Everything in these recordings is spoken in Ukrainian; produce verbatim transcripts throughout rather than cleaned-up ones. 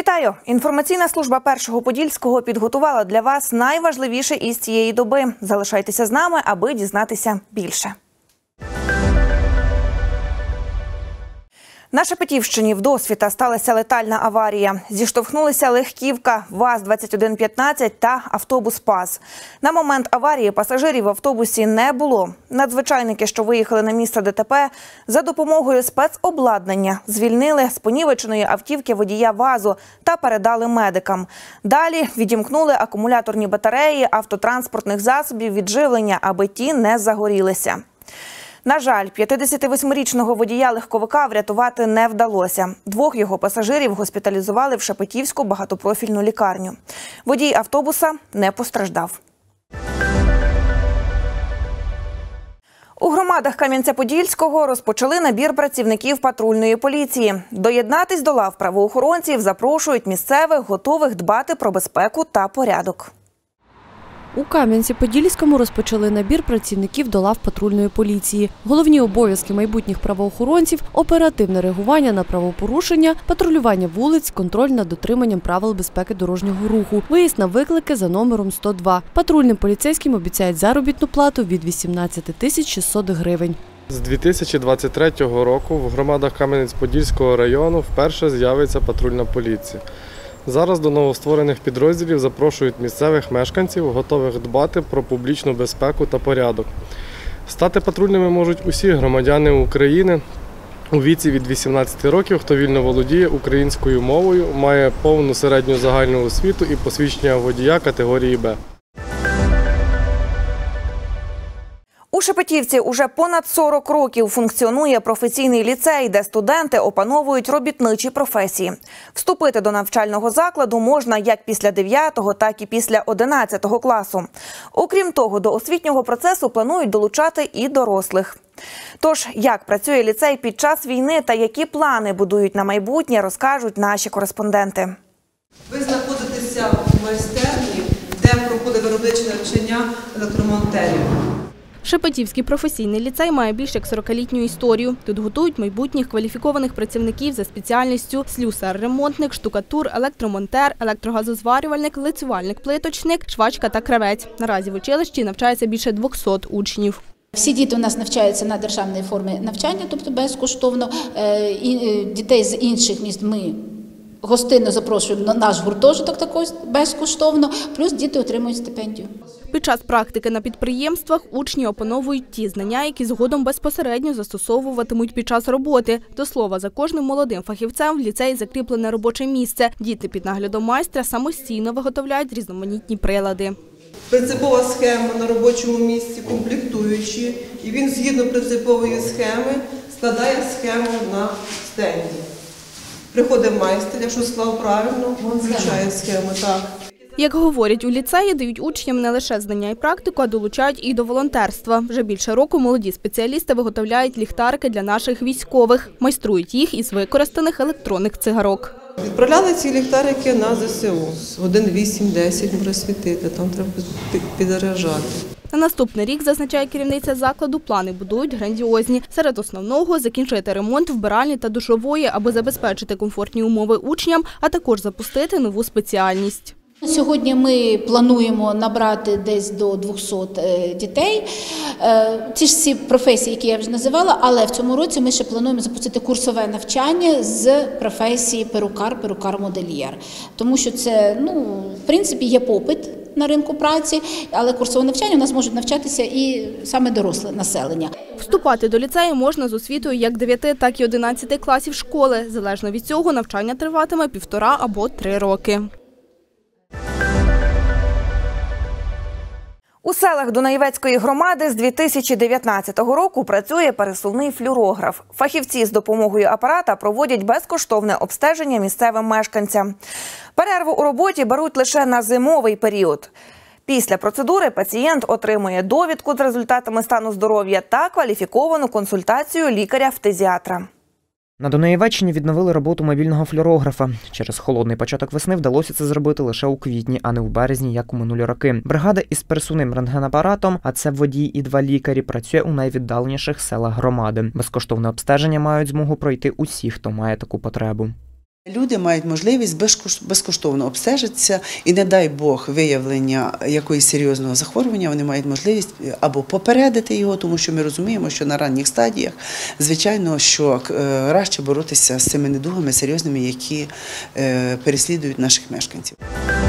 Вітаю! Інформаційна служба Першого Подільського підготувала для вас найважливіше із цієї доби. Залишайтеся з нами, аби дізнатися більше. На Шепетівщині в Досвіта сталася летальна аварія. Зіштовхнулися легківка ВАЗ двадцять один п'ятнадцять та автобус ПАЗ. На момент аварії пасажирів в автобусі не було. Надзвичайники, що виїхали на місце ДТП, за допомогою спецобладнання звільнили з понівеченої автівки водія ВАЗу та передали медикам. Далі відімкнули акумуляторні батареї автотранспортних засобів від живлення, аби ті не загорілися. На жаль, п'ятдесятивосьмирічного водія легковика врятувати не вдалося. Двох його пасажирів госпіталізували в Шепетівську багатопрофільну лікарню. Водій автобуса не постраждав. У громадах Кам'янця-Подільського розпочали набір працівників патрульної поліції. Доєднатись до лав правоохоронців запрошують місцевих, готових дбати про безпеку та порядок. У Кам'янці-Подільському розпочали набір працівників до лав патрульної поліції. Головні обов'язки майбутніх правоохоронців – оперативне реагування на правопорушення, патрулювання вулиць, контроль над дотриманням правил безпеки дорожнього руху, виїзд на виклики за номером сто два. Патрульним поліцейським обіцяють заробітну плату від вісімнадцяти тисяч шістсот гривень. З дві тисячі двадцять третього року в громадах Кам'янець-Подільського району вперше з'явиться патрульна поліція. Зараз до новостворених підрозділів запрошують місцевих мешканців, готових дбати про публічну безпеку та порядок. Стати патрульними можуть усі громадяни України у віці від вісімнадцяти років, хто вільно володіє українською мовою, має повну середню загальну освіту і посвідчення водія категорії Б. У Шепетівці уже понад сорок років функціонує професійний ліцей, де студенти опановують робітничі професії. Вступити до навчального закладу можна як після дев'ятого, так і після одинадцятого класу. Окрім того, до освітнього процесу планують долучати і дорослих. Тож, як працює ліцей під час війни та які плани будують на майбутнє, розкажуть наші кореспонденти. Ви знаходитеся в майстерні, де проходить виробниче навчання електромонтерів. Шепетівський професійний ліцей має більш як сорокалітню історію. Тут готують майбутніх кваліфікованих працівників за спеціальністю слюсар-ремонтник, штукатур, електромонтер, електрогазозварювальник, лицювальник-плиточник, швачка та кравець. Наразі в училищі навчається більше двохсот учнів. Всі діти у нас навчаються на державній формі навчання, тобто безкоштовно. Дітей з інших міст ми гостинно запрошуємо на наш гуртожиток також безкоштовно, плюс діти отримують стипендію. Під час практики на підприємствах учні опановують ті знання, які згодом безпосередньо застосовуватимуть під час роботи. До слова, за кожним молодим фахівцем в ліцеї закріплене робоче місце. Діти під наглядом майстра самостійно виготовляють різноманітні прилади. Принципова схема на робочому місці, комплектуючі, і він згідно принципової схеми складає схему на стенді. Приходить майстер, якщо склав правильно, він включає схему. Так. Як говорять у ліцеї, дають учням не лише знання і практику, а долучають і до волонтерства. Вже більше року молоді спеціалісти виготовляють ліхтарики для наших військових. Майструють їх із використаних електронних цигарок. Відправляли ці ліхтарики на зе се у. Годин вісім-десять може світити, там треба підзаряджати. На наступний рік, зазначає керівниця закладу, плани будують грандіозні. Серед основного – закінчити ремонт вбиральні та душової, аби забезпечити комфортні умови учням, а також запустити нову спеціальність. Сьогодні ми плануємо набрати десь до двохсот дітей. Ці ж всі професії, які я вже називала, але в цьому році ми ще плануємо запустити курсове навчання з професії перукар, перукар-модельєр. Тому що це, ну, в принципі, є попит на ринку праці, але курсове навчання у нас можуть навчатися і саме доросле населення. Вступати до ліцею можна з освітою як дев'яти, так і одинадцяти класів школи. Залежно від цього, навчання триватиме півтора або три роки. У селах Дунаєвецької громади з дві тисячі дев'ятнадцятого року працює пересувний флюорограф. Фахівці з допомогою апарата проводять безкоштовне обстеження місцевим мешканцям. Перерву у роботі беруть лише на зимовий період. Після процедури пацієнт отримує довідку з результатами стану здоров'я та кваліфіковану консультацію лікаря-фтизіатра. На Дунаєвеччині відновили роботу мобільного флюорографа. Через холодний початок весни вдалося це зробити лише у квітні, а не у березні, як у минулі роки. Бригада із пересувним рентгенапаратом, а це водій і два лікарі, працює у найвіддаленіших селах громади. Безкоштовне обстеження мають змогу пройти усі, хто має таку потребу. Люди мають можливість безкоштовно обстежитися і, не дай Бог, виявлення якоїсь серйозного захворювання, вони мають можливість або попередити його, тому що ми розуміємо, що на ранніх стадіях, звичайно, що краще боротися з цими недугами серйозними, які переслідують наших мешканців.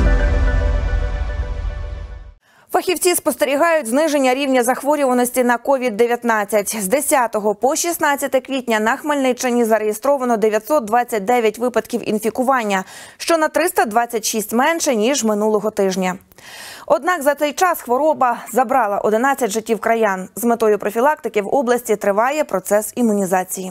Фахівці спостерігають зниження рівня захворюваності на ковід дев'ятнадцять. З десятого по шістнадцяте квітня на Хмельниччині зареєстровано дев'ятсот двадцять дев'ять випадків інфікування, що на триста двадцять шість менше, ніж минулого тижня. Однак за цей час хвороба забрала одинадцять життів краян. З метою профілактики в області триває процес імунізації.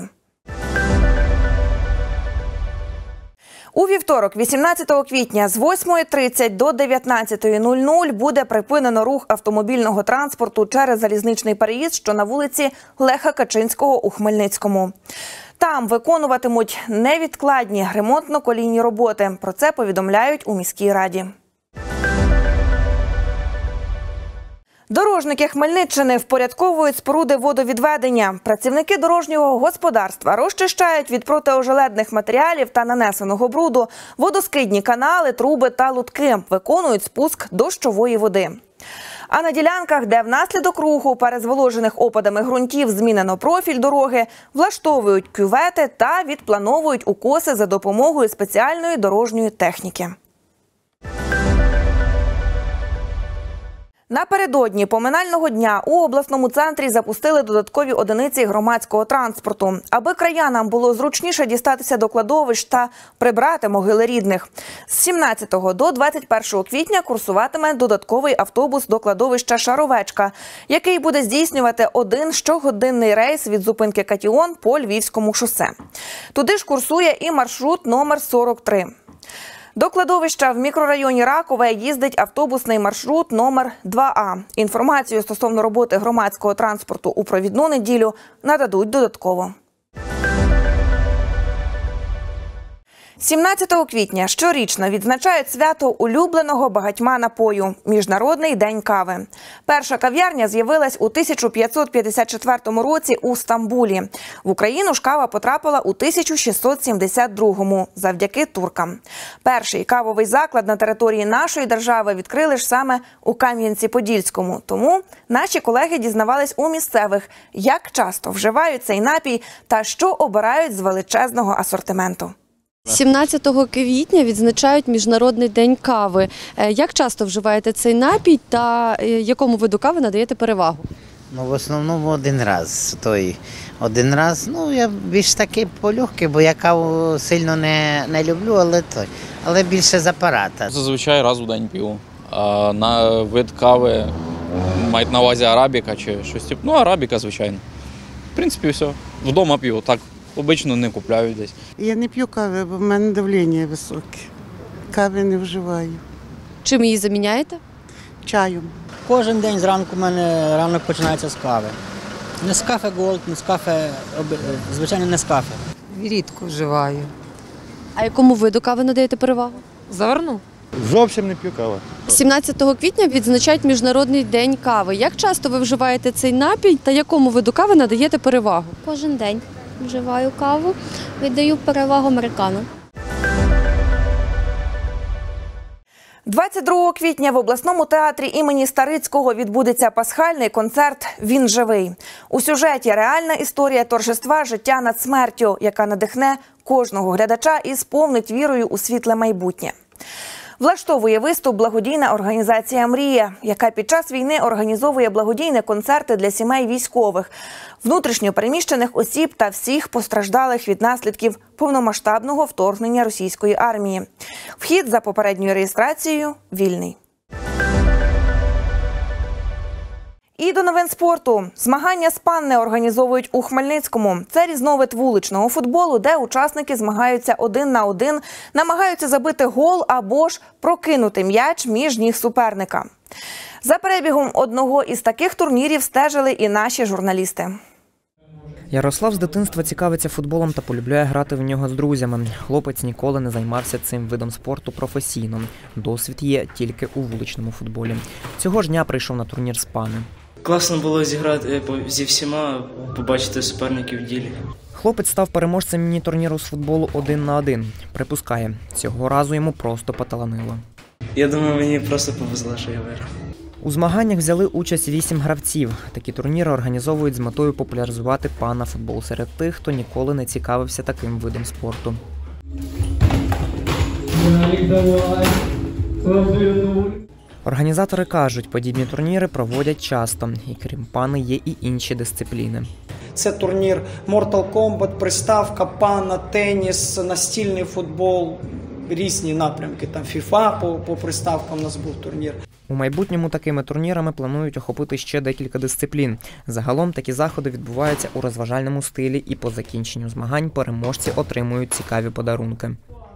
У вівторок, вісімнадцятого квітня, з восьмої тридцять до дев'ятнадцятої нуль нуль буде припинено рух автомобільного транспорту через залізничний переїзд, що на вулиці Леха Качинського у Хмельницькому. Там виконуватимуть невідкладні ремонтно-колійні роботи. Про це повідомляють у міській раді. Дорожники Хмельниччини впорядковують споруди водовідведення. Працівники дорожнього господарства розчищають від протиожеледних матеріалів та нанесеного бруду водоскидні канали, труби та лутки, виконують спуск дощової води. А на ділянках, де внаслідок руху перезволожених опадами ґрунтів змінено профіль дороги, влаштовують кювети та відплановують укоси за допомогою спеціальної дорожньої техніки. Напередодні поминального дня у обласному центрі запустили додаткові одиниці громадського транспорту, аби краянам було зручніше дістатися до кладовищ та прибрати могили рідних. З сімнадцятого до двадцять першого квітня курсуватиме додатковий автобус до кладовища Шаровечка, який буде здійснювати один щогодинний рейс від зупинки Катіон по Львівському шосе. Туди ж курсує і маршрут номер сорок три. До кладовища в мікрорайоні Ракове їздить автобусний маршрут номер два А. Інформацію стосовно роботи громадського транспорту у провідну неділю нададуть додатково. сімнадцятого квітня щорічно відзначають свято улюбленого багатьма напою – Міжнародний день кави. Перша кав'ярня з'явилась у тисяча п'ятсот п'ятдесят четвертому році у Стамбулі. В Україну ж кава потрапила у тисяча шістсот сімдесят другому завдяки туркам. Перший кавовий заклад на території нашої держави відкрили ж саме у Кам'янці-Подільському. Тому наші колеги дізнавались у місцевих, як часто вживають цей напій та що обирають з величезного асортименту. сімнадцятого квітня відзначають Міжнародний день кави. Як часто вживаєте цей напій та якому виду кави надаєте перевагу? Ну, в основному один раз. Той один раз, ну, я більш таки полегкий, бо я каву сильно не, не люблю, але той, але більше з апарата. Зазвичай раз у день п'ю. А на вид кави мають на увазі арабіка чи щось типу. Ну, арабіка, звичайно. В принципі, все. Вдома п'ю, так. Обично не купляю десь. Я не п'ю кави, бо в мене давлення високе. Кави не вживаю. Чим її заміняєте? Чаєм. Кожен день зранку у мене ранок починається з кави. Нескафе Голд, Нескафе, звичайно, Нескафе. Рідко вживаю. А якому виду кави надаєте перевагу? Заварну? Зовсім не п'ю кави. сімнадцятого квітня відзначають Міжнародний день кави. Як часто ви вживаєте цей напій та якому виду кави надаєте перевагу? Кожен день вживаю каву, віддаю перевагу американо. двадцять другого квітня в обласному театрі імені Старицького відбудеться пасхальний концерт «Він живий». У сюжеті реальна історія торжества життя над смертю, яка надихне кожного глядача і сповнить вірою у світле майбутнє. Влаштовує виступ благодійна організація «Мрія», яка під час війни організовує благодійні концерти для сімей військових, внутрішньо переміщених осіб та всіх постраждалих від наслідків повномасштабного вторгнення російської армії. Вхід за попередньою реєстрацією вільний. І до новин спорту. Змагання з панне організовують у Хмельницькому. Це різновид вуличного футболу, де учасники змагаються один на один, намагаються забити гол або ж прокинути м'яч між ніг суперника. За перебігом одного із таких турнірів стежили і наші журналісти. Ярослав з дитинства цікавиться футболом та полюбляє грати в нього з друзями. Хлопець ніколи не займався цим видом спорту професійно. Досвід є тільки у вуличному футболі. Цього ж дня прийшов на турнір з пани. Класно було зіграти зі всіма, побачити суперників в ділі. Хлопець став переможцем міні-турніру з футболу один на один. Припускає, цього разу йому просто поталанило. Я думаю, мені просто повезло, що я виграв. У змаганнях взяли участь вісім гравців. Такі турніри організовують з метою популяризувати панафутбол серед тих, хто ніколи не цікавився таким видом спорту. Організатори кажуть, подібні турніри проводять часто. І крім пани, є і інші дисципліни. Це турнір Mortal Kombat, приставка, пана, теніс, настільний футбол, різні напрямки. Там FIFA, по, по приставкам у нас був турнір. У майбутньому такими турнірами планують охопити ще декілька дисциплін. Загалом такі заходи відбуваються у розважальному стилі і по закінченню змагань переможці отримують цікаві подарунки.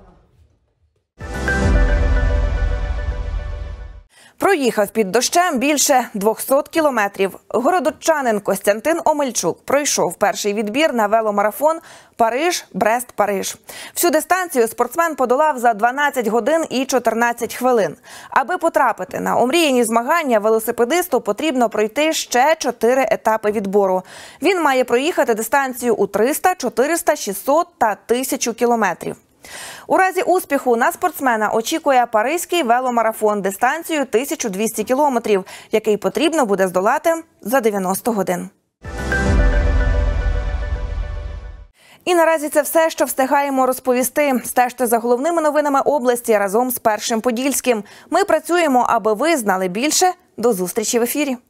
Проїхав під дощем більше двохсот кілометрів. Городочанин Костянтин Омельчук пройшов перший відбір на веломарафон Париж-Брест-Париж. Всю дистанцію спортсмен подолав за дванадцять годин і чотирнадцять хвилин. Аби потрапити на омріяні змагання, велосипедисту потрібно пройти ще чотири етапи відбору. Він має проїхати дистанцію у триста, чотириста, шістсот та тисячу кілометрів. У разі успіху на спортсмена очікує Паризький веломарафон дистанцією тисячу двісті кілометрів, який потрібно буде здолати за дев'яносто годин. І наразі це все, що встигаємо розповісти. Стежте за головними новинами області разом з Першим Подільським. Ми працюємо, аби ви знали більше. До зустрічі в ефірі.